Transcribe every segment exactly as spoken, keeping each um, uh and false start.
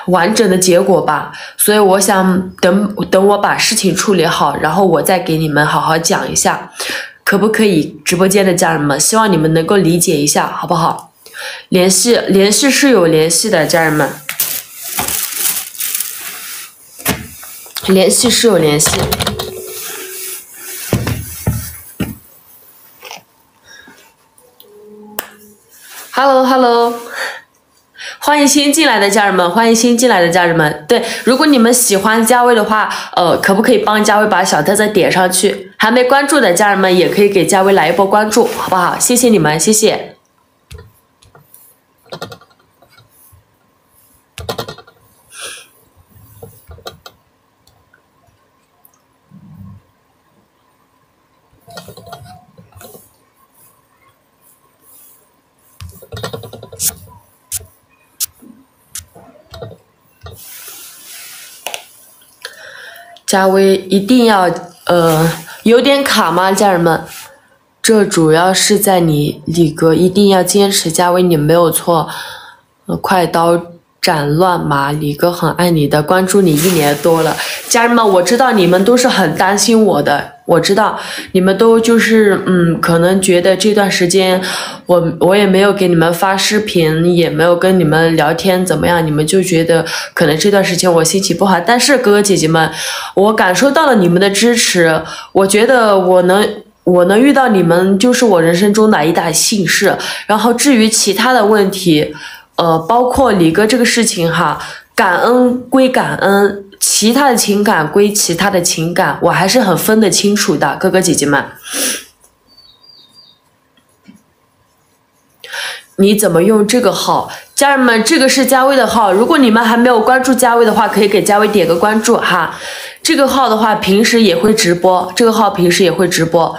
完整的结果吧，所以我想等等我把事情处理好，然后我再给你们好好讲一下，可不可以？直播间的家人们，希望你们能够理解一下，好不好？联系联系是有联系的，家人们，联系是有联系。Hello Hello。欢迎新进来的家人们，欢迎新进来的家人们。对，如果你们喜欢佳薇的话，呃，可不可以帮佳薇把小特色点上去？还没关注的家人们也可以给佳薇来一波关注，好不好？谢谢你们，谢谢。佳薇一定要呃有点卡吗，家人们？这主要是在你李哥一定要坚持，佳薇你没有错。呃，快刀斩乱麻，李哥很爱你的，关注你一年多了，家人们，我知道你们都是很担心我的，我知道你们都就是嗯，可能觉得这段时间我我也没有给你们发视频，也没有跟你们聊天，怎么样？你们就觉得可能这段时间我心情不好，但是哥哥姐姐们，我感受到了你们的支持，我觉得我能。我能遇到你们就是我人生中的一大幸事，然后至于其他的问题，呃，包括李哥这个事情哈，感恩归感恩，其他的情感归其他的情感，我还是很分得清楚的，哥哥姐姐们。你怎么用这个号？家人们，这个是佳薇的号，如果你们还没有关注佳薇的话，可以给佳薇点个关注哈。这个号的话，平时也会直播，这个号平时也会直播。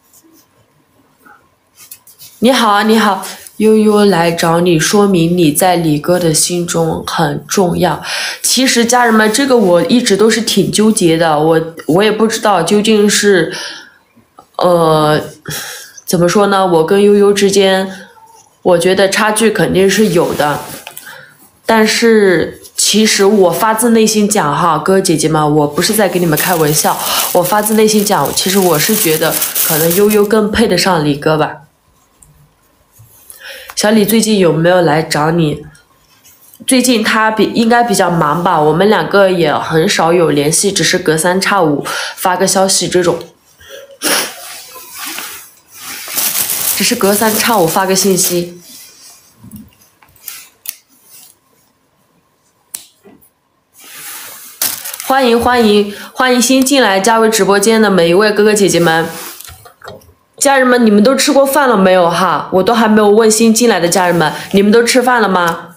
你好啊，你好，悠悠来找你，说明你在李哥的心中很重要。其实家人们，这个我一直都是挺纠结的，我我也不知道究竟是，呃，怎么说呢？我跟悠悠之间，我觉得差距肯定是有的，但是其实我发自内心讲哈，哥哥姐姐们，我不是在跟你们开玩笑，我发自内心讲，其实我是觉得可能悠悠更配得上李哥吧。小李最近有没有来找你？最近他比应该比较忙吧，我们两个也很少有联系，只是隔三差五发个消息这种，只是隔三差五发个信息。欢迎欢迎欢迎新进来佳薇直播间的每一位哥哥姐姐们。家人们，你们都吃过饭了没有哈？我都还没有问新进来的家人们，你们都吃饭了吗？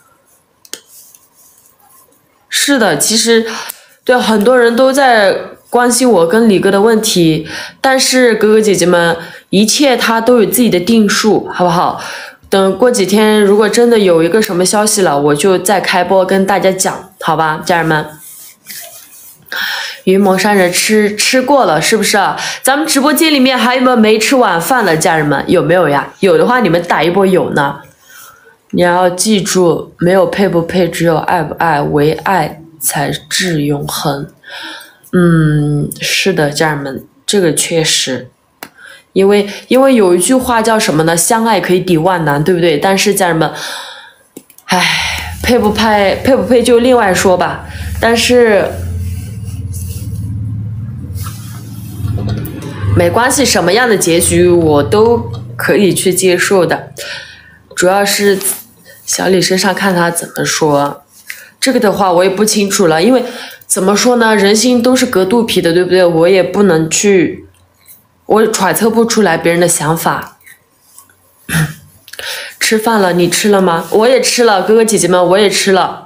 是的，其实对很多人都在关心我跟李哥的问题，但是哥哥姐姐们，一切他都有自己的定数，好不好？等过几天，如果真的有一个什么消息了，我就再开播跟大家讲，好吧，家人们。云蒙山人吃吃过了是不是？咱们直播间里面还有没有没吃晚饭的家人们？有没有呀？有的话你们打一波有呢。你要记住，没有配不配，只有爱不爱，唯爱才至永恒。嗯，是的，家人们，这个确实，因为因为有一句话叫什么呢？相爱可以抵万难，对不对？但是家人们，唉，配不配配不配就另外说吧。但是。没关系，什么样的结局我都可以去接受的，主要是小李身上看他怎么说。这个的话我也不清楚了，因为怎么说呢，人心都是隔肚皮的，对不对？我也不能去，我揣测不出来别人的想法。吃饭了，你吃了吗？我也吃了，哥哥姐姐们，我也吃了。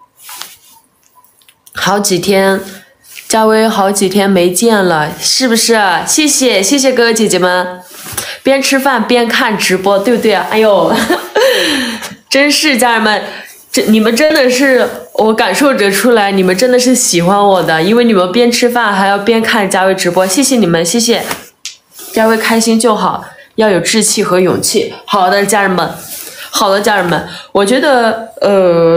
好几天。佳薇好几天没见了，是不是？谢谢谢谢哥哥姐姐们，边吃饭边看直播，对不对？哎呦，真是家人们，这你们真的是我感受着出来，你们真的是喜欢我的，因为你们边吃饭还要边看佳薇直播，谢谢你们，谢谢。佳薇开心就好，要有志气和勇气。好的，家人们，好的，家人们，我觉得呃。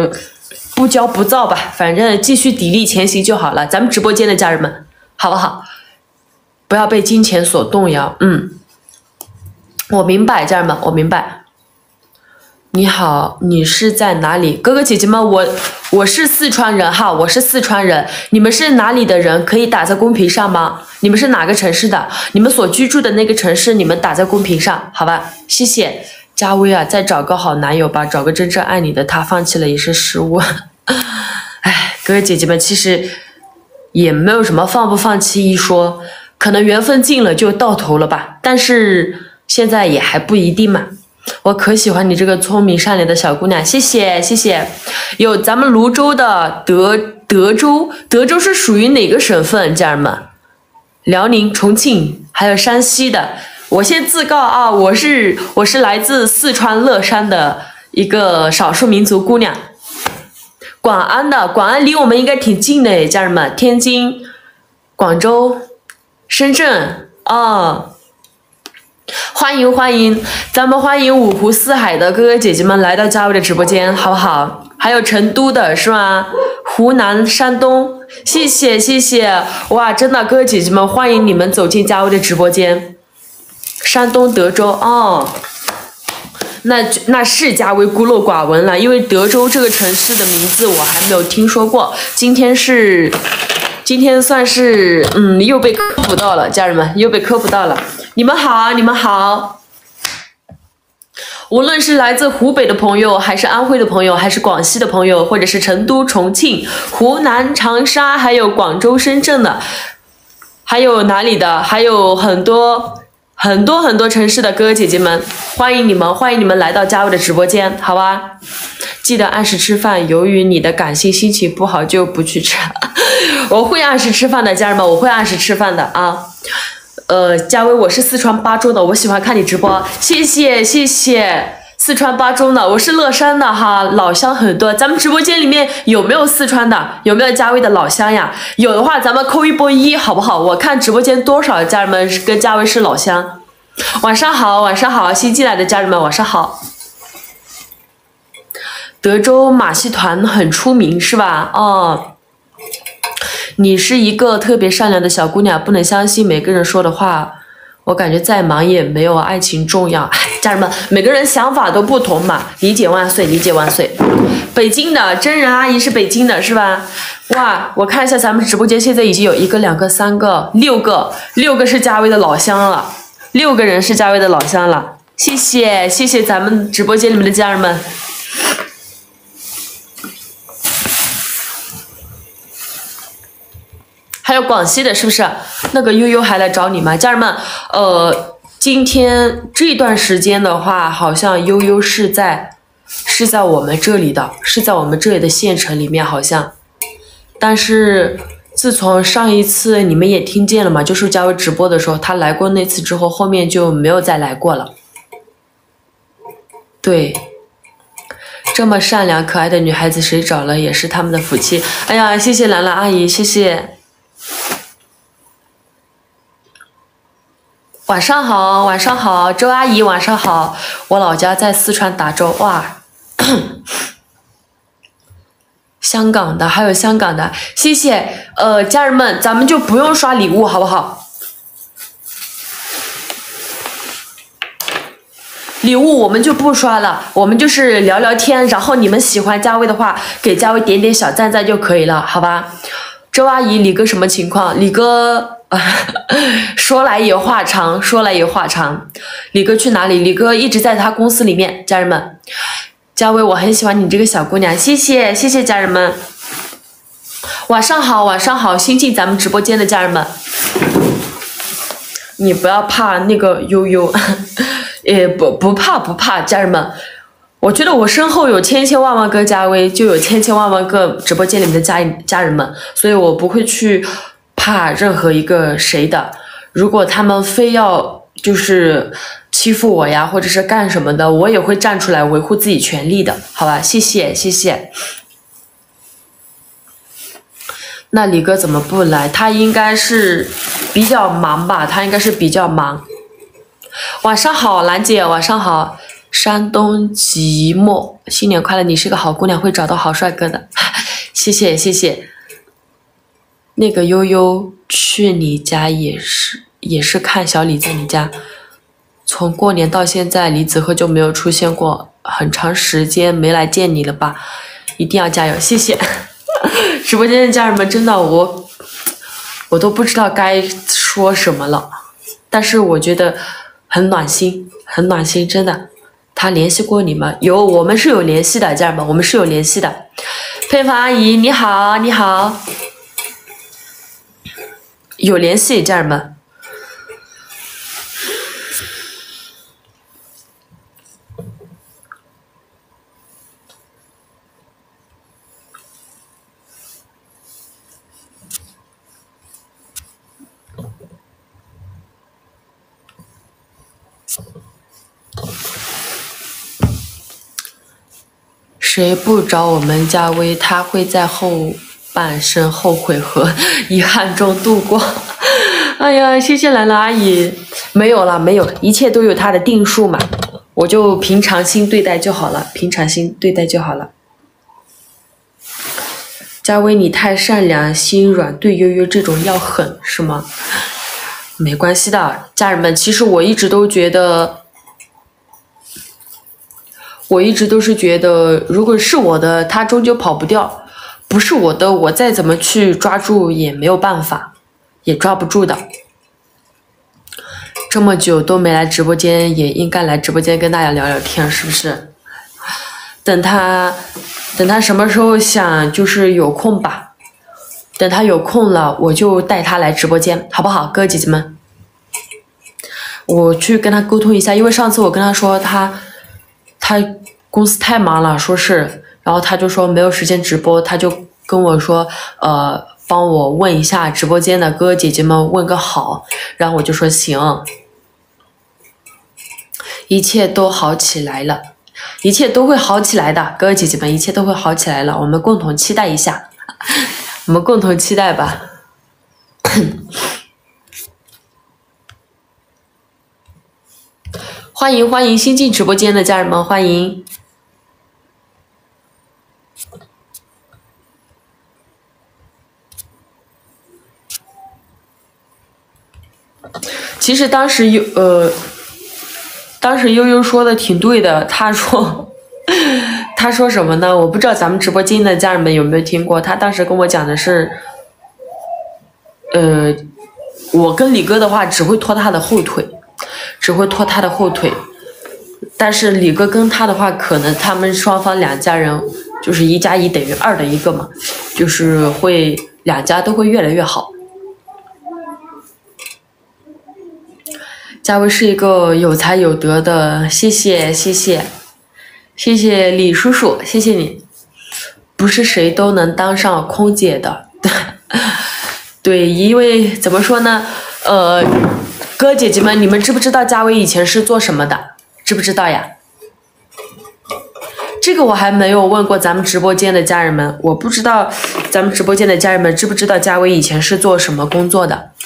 不骄不躁吧，反正继续砥砺前行就好了。咱们直播间的家人们，好不好？不要被金钱所动摇。嗯，我明白，家人们，我明白。你好，你是在哪里？哥哥姐姐们，我我是四川人哈，我是四川人。你们是哪里的人？可以打在公屏上吗？你们是哪个城市的？你们所居住的那个城市，你们打在公屏上，好吧？谢谢。佳薇啊，再找个好男友吧，找个真正爱你的，他放弃了也是失误。哎，哥哥姐姐们，其实也没有什么放不放弃一说，可能缘分尽了就到头了吧，但是现在也还不一定嘛。我可喜欢你这个聪明善良的小姑娘，谢谢谢谢。有咱们泸州的德德州，德州是属于哪个省份？家人们，辽宁、重庆，还有山西的。我先自告啊，我是我是来自四川乐山的一个少数民族姑娘。广安的，广安离我们应该挺近的诶，家人们，天津、广州、深圳啊。哦，欢迎欢迎，咱们欢迎五湖四海的哥哥姐姐们来到佳薇的直播间，好不好？还有成都的是吗？湖南、山东，谢谢谢谢，哇，真的哥哥姐姐们，欢迎你们走进佳薇的直播间。山东德州哦，那那是佳薇孤陋寡闻了，因为德州这个城市的名字我还没有听说过，今天是。今天算是嗯又被科普到了，家人们又被科普到了。你们好，你们好。无论是来自湖北的朋友，还是安徽的朋友，还是广西的朋友，或者是成都、重庆、湖南、长沙，还有广州、深圳的，还有哪里的，还有很多很多很多城市的哥哥姐姐们，欢迎你们，欢迎你们来到佳薇的直播间，好吧？记得按时吃饭，由于你的感性心情不好就不去吃。我会按时吃饭的，家人们，我会按时吃饭的啊。呃，佳薇，我是四川巴中的，我喜欢看你直播，谢谢谢谢。四川巴中的，我是乐山的哈，老乡很多。咱们直播间里面有没有四川的？有没有佳薇的老乡呀？有的话，咱们扣一波一，好不好？我看直播间多少家人们跟佳薇是老乡。晚上好，晚上好，新进来的家人们，晚上好。德州马戏团很出名是吧？哦。你是一个特别善良的小姑娘，不能相信每个人说的话。我感觉再忙也没有爱情重要。家人们，每个人想法都不同嘛，理解万岁，理解万岁。北京的真人阿姨是北京的是吧？哇，我看一下咱们直播间现在已经有一个、两个、三个、六个，六个是佳薇的老乡了，六个人是佳薇的老乡了。谢谢谢谢咱们直播间里面的家人们。还有广西的，是不是？那个悠悠还来找你吗？家人们，呃，今天这段时间的话，好像悠悠是在是在我们这里的，是在我们这里的县城里面，好像。但是自从上一次你们也听见了嘛，就是佳薇直播的时候，他来过那次之后，后面就没有再来过了。对。这么善良可爱的女孩子，谁找了也是他们的福气。哎呀，谢谢兰兰阿姨，谢谢。晚上好，晚上好，周阿姨，晚上好。我老家在四川达州，哇，香港的，还有香港的，谢谢。呃，家人们，咱们就不用刷礼物，好不好？礼物我们就不刷了，我们就是聊聊天，然后你们喜欢佳薇的话，给佳薇点点小赞赞就可以了，好吧？周阿姨，李哥什么情况？李哥。说来也话长，说来也话长。李哥去哪里？李哥一直在他公司里面。家人们，佳薇，我很喜欢你这个小姑娘，谢谢谢谢家人们。晚上好，晚上好，新进咱们直播间的家人们，你不要怕那个悠悠，也不不怕不怕，家人们。我觉得我身后有千千万万个佳薇，就有千千万万个直播间里面的家家人们，所以我不会去怕任何一个谁的。如果他们非要就是欺负我呀，或者是干什么的，我也会站出来维护自己权利的，好吧？谢谢谢谢。那李哥怎么不来？他应该是比较忙吧，他应该是比较忙。晚上好，兰姐，晚上好。 山东即墨，新年快乐！你是个好姑娘，会找到好帅哥的。谢谢谢谢。那个悠悠去你家也是也是看小李在你家，从过年到现在，李子赫就没有出现过，很长时间没来见你了吧？一定要加油，谢谢。直播间的家人们，真的我我都不知道该说什么了，但是我觉得很暖心，很暖心，真的。他联系过你吗？有，我们是有联系的，家人们，我们是有联系的。佩芳阿姨，你好，你好，有联系，家人们。谁不找我们家威，他会在后半生后悔和遗憾中度过。哎呀，谢谢兰兰阿姨，没有了，没有，一切都有它的定数嘛，我就平常心对待就好了，平常心对待就好了。家威，你太善良，心软，对悠悠这种要狠是吗？没关系的，家人们，其实我一直都觉得。我一直都是觉得，如果是我的，他终究跑不掉；不是我的，我再怎么去抓住也没有办法，也抓不住的。这么久都没来直播间，也应该来直播间跟大家聊聊天，是不是？等他，等他什么时候想，就是有空吧。等他有空了，我就带他来直播间，好不好，哥哥姐姐们？我去跟他沟通一下，因为上次我跟他说他。他公司太忙了，说是，然后他就说没有时间直播，他就跟我说，呃，帮我问一下直播间的哥哥姐姐们问个好，然后我就说行，一切都好起来了，一切都会好起来的，哥哥姐姐们，一切都会好起来了，我们共同期待一下，我们共同期待吧。欢迎欢迎新进直播间的家人们，欢迎！其实当时有呃，当时悠悠说的挺对的，他说他说什么呢？我不知道咱们直播间的家人们有没有听过，他当时跟我讲的是，呃，我跟李哥的话只会拖他的后腿。只会拖他的后腿，但是李哥跟他的话，可能他们双方两家人就是一加一等于二的一个嘛，就是会两家都会越来越好。嘉威是一个有才有德的，谢谢谢谢谢谢李叔叔，谢谢你。不是谁都能当上空姐的，对，因为怎么说呢，呃。哥姐姐们，你们知不知道嘉威以前是做什么的？知不知道呀？这个我还没有问过咱们直播间的家人们，我不知道咱们直播间的家人们知不知道嘉威以前是做什么工作的？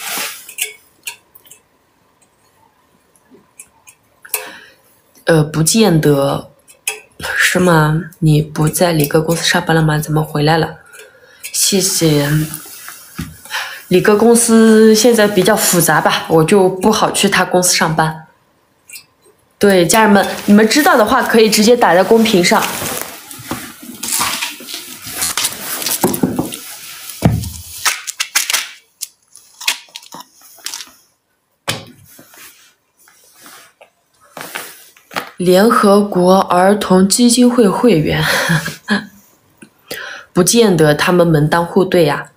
呃，不见得，是吗？你不在李哥公司上班了吗？怎么回来了？谢谢。李哥公司现在比较复杂吧，我就不好去他公司上班。对，家人们，你们知道的话可以直接打在公屏上。联合国儿童基金会会员，不见得他们门当户对呀。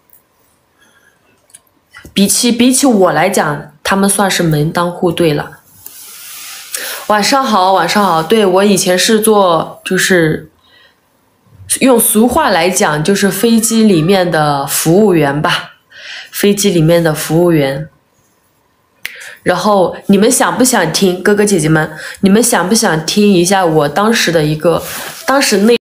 比起比起我来讲，他们算是门当户对了。晚上好，晚上好。对，我以前是做，就是用俗话来讲，就是飞机里面的服务员吧，飞机里面的服务员。然后你们想不想听，哥哥姐姐们，你们想不想听一下我当时的一个，当时那。